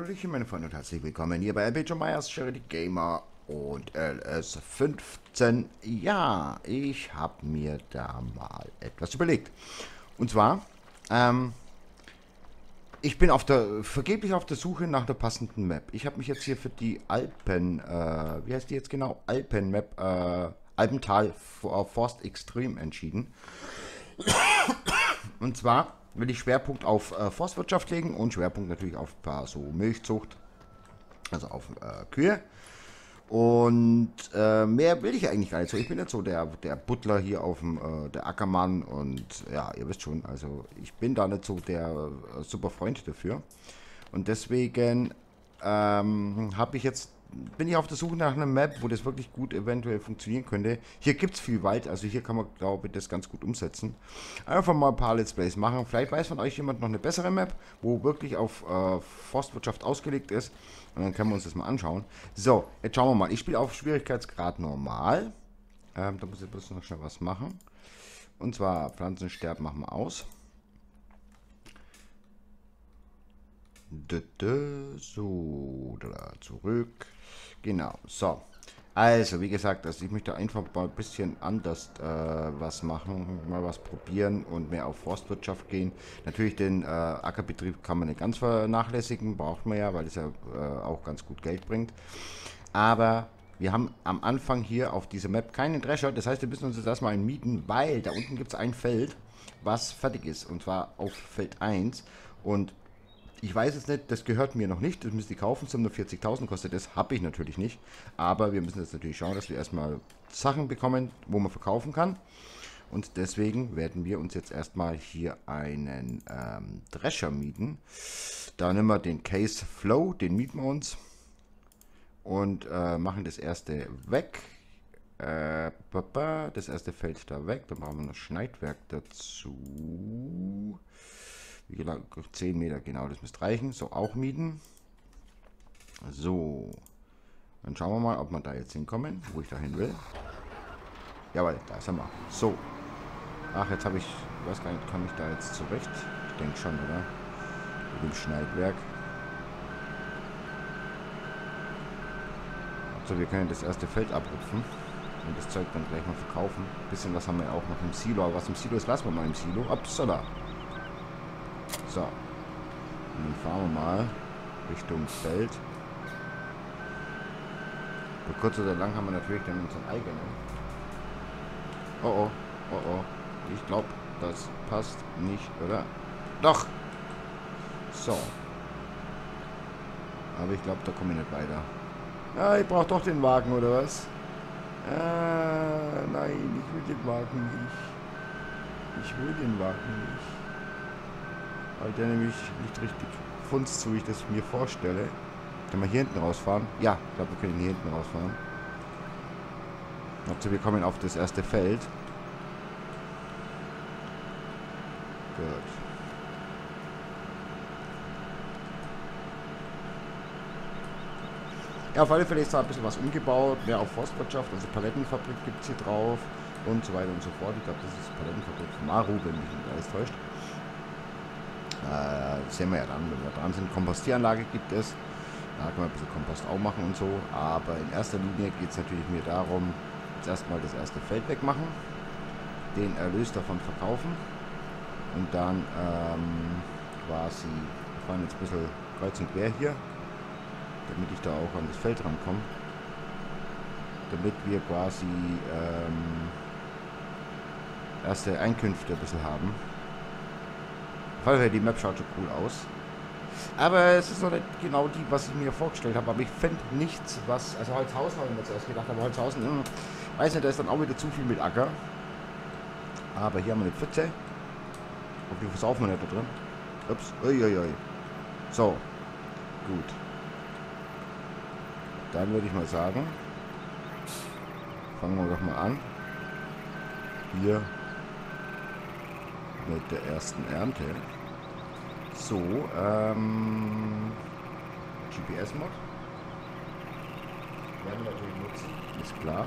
Hallöchen meine Freunde und herzlich willkommen hier bei LB Myers Charity Gamer und LS15. Ja, ich habe mir da mal etwas überlegt. Und zwar, ich bin vergeblich auf der Suche nach der passenden Map. Ich habe mich jetzt hier für die Alpen, wie heißt die jetzt genau? Alpen-Map, Alpental Forst Extreme entschieden. Und zwar will ich Schwerpunkt auf Forstwirtschaft legen und Schwerpunkt natürlich auf so Milchzucht, also auf Kühe. Und mehr will ich eigentlich gar nicht so. Ich bin jetzt so der Butler hier auf dem der Ackermann und ja, ihr wisst schon, also ich bin da nicht so der super Freund dafür. Und deswegen bin ich auf der Suche nach einer Map, wo das wirklich gut eventuell funktionieren könnte. Hier gibt es viel Wald, also hier kann man, glaube ich, das ganz gut umsetzen. Einfach mal ein paar Let's Plays machen. Vielleicht weiß von euch jemand noch eine bessere Map, wo wirklich auf Forstwirtschaft ausgelegt ist. Und dann können wir uns das mal anschauen. So, jetzt schauen wir mal. Ich spiele auf Schwierigkeitsgrad normal. Da muss ich bloß noch schnell was machen. Und zwar Pflanzensterben machen wir aus. So, da zurück. Genau, so. Also, wie gesagt, also ich möchte einfach mal ein bisschen anders was machen, mal was probieren und mehr auf Forstwirtschaft gehen. Natürlich den Ackerbetrieb kann man nicht ganz vernachlässigen, braucht man ja, weil es ja auch ganz gut Geld bringt. Aber wir haben am Anfang hier auf dieser Map keinen Drescher, das heißt, wir müssen uns jetzt erstmal mieten, weil da unten gibt es ein Feld, was fertig ist, und zwar auf Feld 1. Und ich weiß es nicht, das gehört mir noch nicht, das müsst ihr kaufen, 47.000 kostet das, habe ich natürlich nicht. Aber wir müssen jetzt natürlich schauen, dass wir erstmal Sachen bekommen, wo man verkaufen kann. Und deswegen werden wir uns jetzt erstmal hier einen Drescher mieten. Da nehmen wir den Case Flow, den mieten wir uns. Und machen das erste weg. Das erste fällt da weg, dann brauchen wir noch Schneidwerk dazu. Wie gesagt, 10 Meter, genau, das müsste reichen. So, auch mieten. So. Dann schauen wir mal, ob wir da jetzt hinkommen, wo ich da hin will. Jawohl, da ist er mal. So. Ach, jetzt habe ich, weiß gar nicht, kann ich da jetzt zurecht? Ich denke schon, oder? Mit dem Schneidwerk. Also, wir können das erste Feld abrupfen und das Zeug dann gleich mal verkaufen. Ein bisschen was haben wir auch noch im Silo, aber was im Silo ist, lassen wir mal im Silo. Upsala. So, und dann fahren wir mal Richtung Feld. Für kurz oder lang haben wir natürlich dann unseren eigenen. Oh oh, oh oh. Ich glaube, das passt nicht, oder? Doch! So. Aber ich glaube, da komme ich nicht weiter. Ja, ich brauche doch den Wagen, oder was? Nein, ich will den Wagen nicht. Ich will den Wagen nicht. Weil der nämlich nicht richtig funzt, so wie ich das mir vorstelle. Können wir hier hinten rausfahren? Ja, ich glaube, wir können hier hinten rausfahren. Also wir kommen auf das erste Feld. Gut. Ja, auf alle Fälle ist da ein bisschen was umgebaut. Mehr auf Forstwirtschaft, also Palettenfabrik gibt es hier drauf. Und so weiter und so fort. Ich glaube, das ist Palettenfabrik von Maru, wenn mich nicht alles täuscht. Das sehen wir ja dann, wenn wir dran sind. Kompostieranlage gibt es. Da kann man ein bisschen Kompost auch machen und so. Aber in erster Linie geht es natürlich mir darum, jetzt erstmal das erste Feld wegmachen. Den Erlös davon verkaufen. Und dann quasi, wir fahren jetzt ein bisschen kreuz und quer hier, damit ich da auch an das Feld rankomme. Damit wir quasi erste Einkünfte ein bisschen haben. Die Map schaut schon cool aus. Aber es ist noch nicht genau die, was ich mir vorgestellt habe. Aber ich fände nichts, was... Also Holzhausen habe ich mir zuerst gedacht, aber Holzhausen, weiß nicht, da ist dann auch wieder zu viel mit Acker. Aber hier haben wir eine Pfütze. Und die versaufen wir nicht da drin. Ups, uiuiui. So, gut. Dann würde ich mal sagen, fangen wir doch mal an. Hier mit der ersten Ernte. So, GPS-Mod. Werden wir natürlich nutzen, ist klar.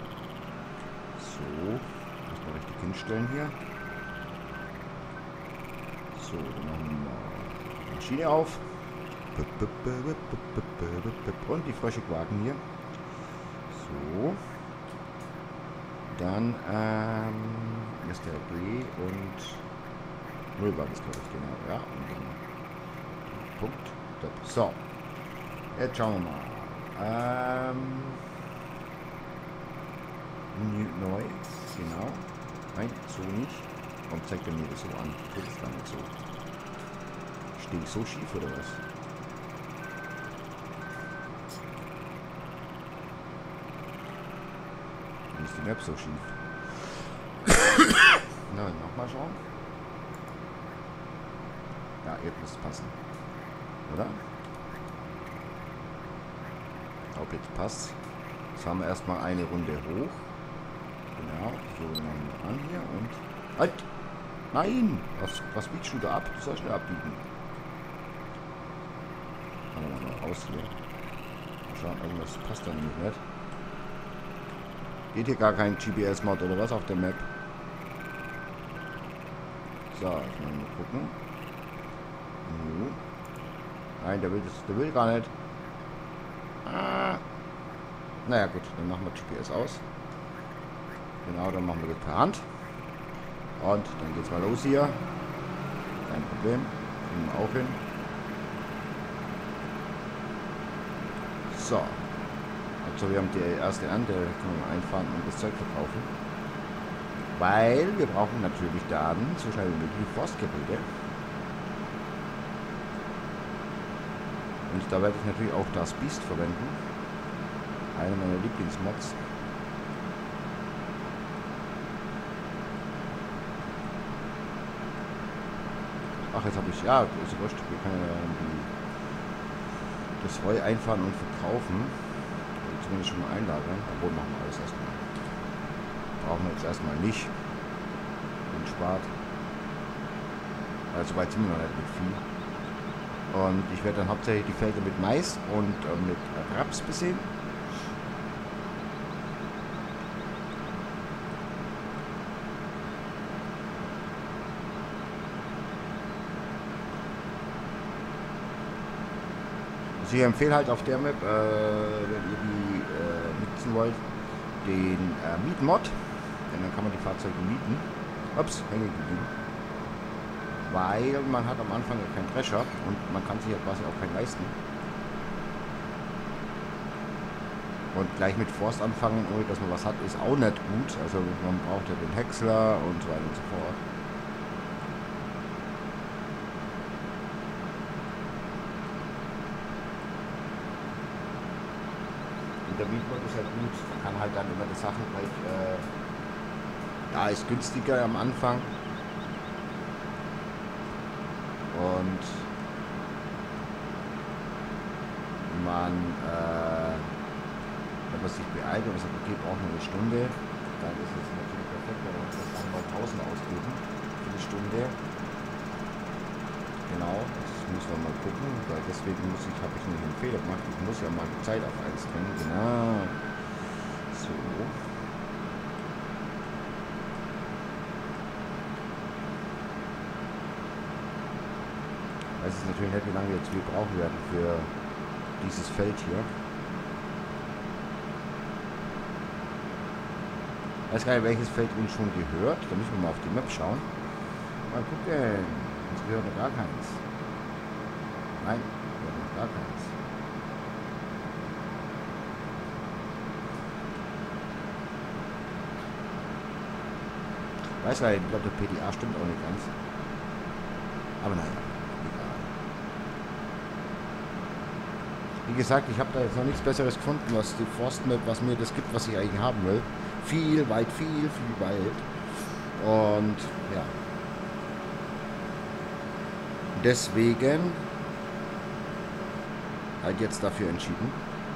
So, erstmal richtig hinstellen hier. So, dann machen wir mal die Maschine auf. Und die Frösche quaken hier. So. Dann, Mr. B und 0 war das, glaube ich, genau, ja. Und dann Punkt. So. Jetzt schauen wir mal. Neu, genau. Nein, so nicht. Warum zeigt er mir das so an? Tut es gar nicht so. Stehe ich so schief oder was? Dann ist die Map so schief. Na, nochmal schauen. Ja, jetzt muss es passen. Oder? Ob jetzt passt. Jetzt haben wir erstmal eine Runde hoch. Genau, so machen wir an hier und... Halt! Nein! Was biegst du da ab? Du sollst schnell abbiegen. Machen wir mal raus hier. Mal schauen, irgendwas passt da nämlich nicht. Geht hier gar kein GPS-Mod oder was auf der Map? So, jetzt mal gucken. Nein, der will gar nicht. Naja gut, dann machen wir GPS aus. Genau, dann machen wir das per Hand. Und dann geht's mal los hier. Kein Problem. Kriegen wir auch hin. So. Also wir haben die erste Ernte, können wir einfahren und das Zeug verkaufen. Weil wir brauchen natürlich dann so schnell wie möglich Forstgeräte. Und da werde ich natürlich auch das Biest verwenden. Einer meiner Lieblingsmods. Ach, jetzt habe ich... Ja, ist wurscht. Wir können ja das Heu einfahren und verkaufen. Oder zumindest schon mal einlagern. Obwohl, machen wir alles erstmal. Brauchen wir jetzt erstmal nicht. Und spart. Also weit sind wir noch nicht mit Vieh. Und ich werde dann hauptsächlich die Felder mit Mais und mit Raps besehen. Also ich empfehle halt auf der Map, wenn ihr die nutzen wollt, den Miet-Mod. Denn dann kann man die Fahrzeuge mieten. Ups, hängen geblieben. Weil man hat am Anfang ja keinen Drescher und man kann sich ja quasi auch keinen leisten. Und gleich mit Forst anfangen, ohne dass man was hat, ist auch nicht gut. Also man braucht ja den Häcksler und so weiter und so fort. Der Mietmod ist halt gut, man kann halt dann immer die Sachen gleich, da ist günstiger am Anfang und man, wenn man sich beeilt und sagt, okay, braucht nur eine Stunde, dann ist es natürlich perfekt, wenn wir das dann mal 1000 ausgeben für die Stunde. Genau, das müssen wir mal gucken, weil deswegen habe ich nämlich einen Fehler gemacht. Ich muss ja mal die Zeit auf 1 bringen. Genau. So. Ich weiß jetzt natürlich nicht, wie lange wir jetzt viel brauchen werden für dieses Feld hier. Ich weiß gar nicht, welches Feld uns schon gehört. Da müssen wir mal auf die Map schauen. Mal gucken. Uns gehört noch gar keins. Nein, gehört noch gar keins. Weiß gar nicht, ich glaube, der PDA stimmt auch nicht ganz. Aber naja, egal. Wie gesagt, ich habe da jetzt noch nichts Besseres gefunden, was die Forstmap, was mir das gibt, was ich eigentlich haben will. Viel Wald. Und ja. Deswegen halt jetzt dafür entschieden.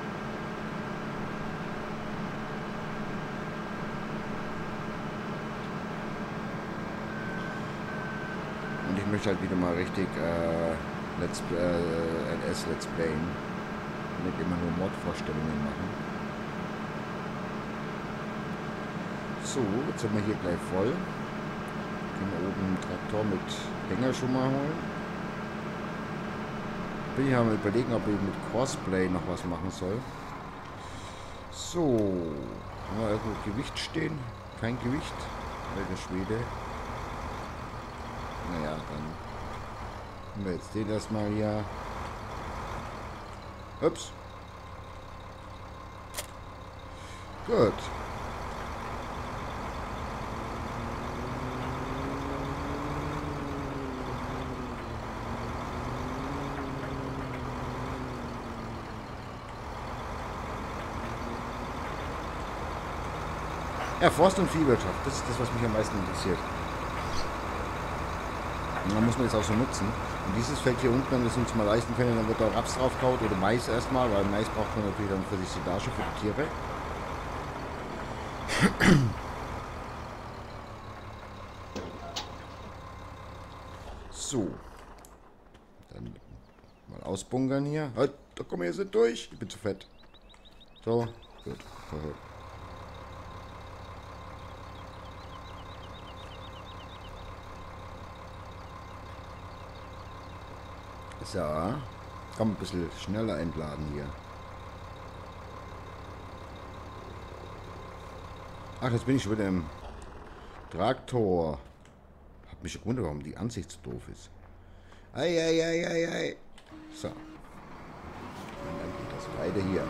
Und ich möchte halt wieder mal richtig LS Let's Playen. Nicht immer nur Mod-Vorstellungen machen. So, jetzt sind wir hier gleich voll. Können wir oben einen Traktor mit Hänger schon mal holen. Bin ich am Überlegen, ob ich mit Crossplay noch was machen soll. So. Haben wir irgendwo Gewicht stehen? Kein Gewicht. Alter Schwede. Naja, dann haben wir jetzt den erstmal hier. Ups. Gut. Ja, Forst- und Viehwirtschaft, das ist das, was mich am meisten interessiert. Und dann muss man das auch so nutzen. Und dieses Feld hier unten, wenn wir es uns mal leisten können, dann wird da Raps drauf gehauen oder Mais erstmal, weil Mais braucht man natürlich dann für die Silage, für die Tiere. So. Dann mal ausbunkern hier. Halt, da kommen wir jetzt nicht durch. Ich bin zu fett. So, gut. Perfekt. So. Komm, ein bisschen schneller entladen hier. Ach, jetzt bin ich schon wieder im Traktor. Hab mich gewundert, warum die Ansicht so doof ist. Ei. So. Und dann geht das weiter hier.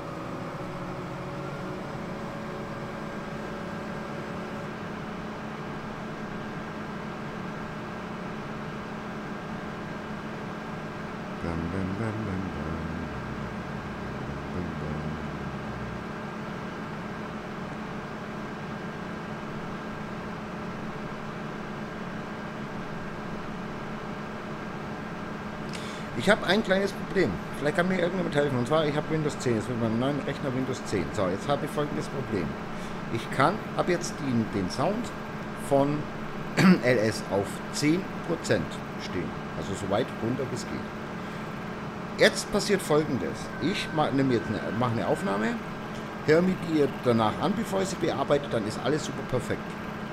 Ich habe ein kleines Problem. Vielleicht kann mir irgendjemand helfen. Und zwar, ich habe Windows 10. Jetzt mit meinem neuen Rechner Windows 10. So, jetzt habe ich folgendes Problem. Ich habe jetzt den Sound von LS auf 10% stehen. Also so weit runter bis geht. Jetzt passiert folgendes. Ich mache eine Aufnahme, höre mir die danach an, bevor ich sie bearbeite, dann ist alles super perfekt.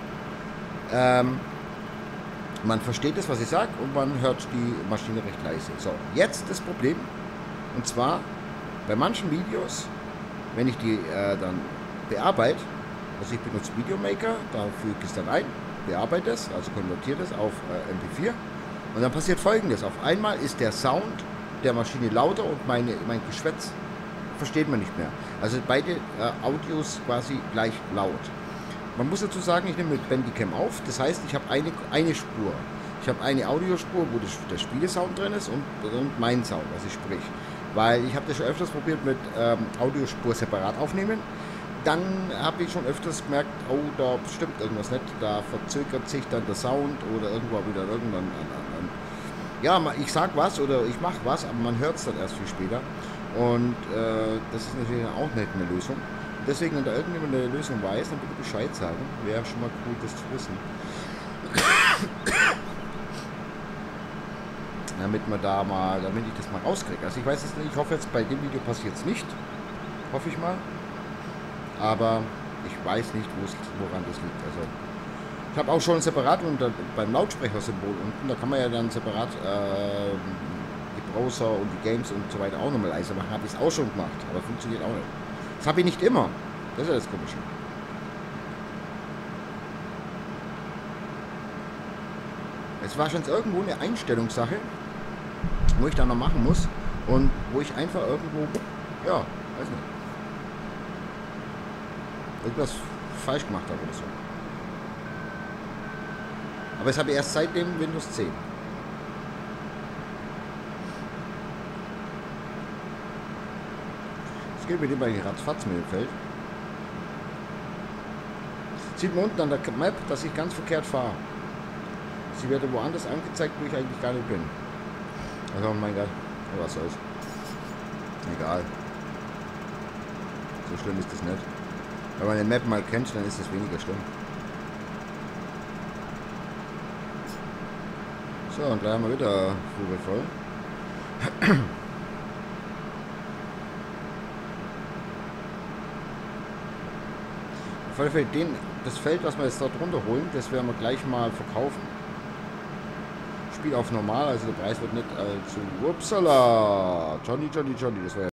Man versteht das, was ich sage, und man hört die Maschine recht leise. So, jetzt das Problem, und zwar bei manchen Videos, wenn ich die dann bearbeite, also ich benutze Videomaker, da füge ich es dann ein, bearbeite es, also konvertiere es auf MP4, und dann passiert Folgendes. Auf einmal ist der Sound der Maschine lauter und mein Geschwätz versteht man nicht mehr. Also beide Audios quasi gleich laut. Man muss dazu sagen, ich nehme mit Bandicam auf, das heißt, ich habe eine Spur. Ich habe eine Audiospur, wo der Spielesound drin ist und mein Sound, was ich sprich. Weil ich habe das schon öfters probiert mit Audiospur separat aufnehmen. Dann habe ich schon öfters gemerkt, oh, da stimmt irgendwas nicht, da verzögert sich dann der Sound oder irgendwo wieder irgendwann ja, ich sag was oder ich mache was, aber man hört es dann erst viel später. Und das ist natürlich auch nicht eine Lösung. Deswegen, wenn da irgendjemand eine Lösung weiß, dann bitte Bescheid sagen. Wäre schon mal cool, das zu wissen. Damit ich das mal rauskriege. Also ich weiß es nicht, ich hoffe jetzt, bei dem Video passiert es nicht. Hoffe ich mal. Aber ich weiß nicht, woran das liegt. Also ich habe auch schon separat beim Lautsprechersymbol unten, da kann man ja dann separat die Browser und die Games und so weiter auch nochmal leiser machen. Habe ich es auch schon gemacht, aber funktioniert auch nicht. Das habe ich nicht immer. Das ist ja das Komische. Es war schon irgendwo eine Einstellungssache, wo ich da noch machen muss und wo ich einfach irgendwo, ja, weiß nicht, irgendwas falsch gemacht habe oder so. Aber das habe ich erst seit dem Windows 10. Es geht mit dem eigentlich ratzfatz mit dem Feld. Sieht man unten an der Map, dass ich ganz verkehrt fahre. Sie wird woanders angezeigt, wo ich eigentlich gar nicht bin. Also, oh mein Gott, oh, was soll's. Egal. So schlimm ist das nicht. Wenn man den Map mal kennt, dann ist es weniger schlimm. So, und gleich haben wir wieder Fuge voll. Auf jeden Fall das Feld, was wir jetzt dort runterholen, das werden wir gleich mal verkaufen. Spiel auf normal, also der Preis wird nicht allzu... Upsala! Johnny, das war ja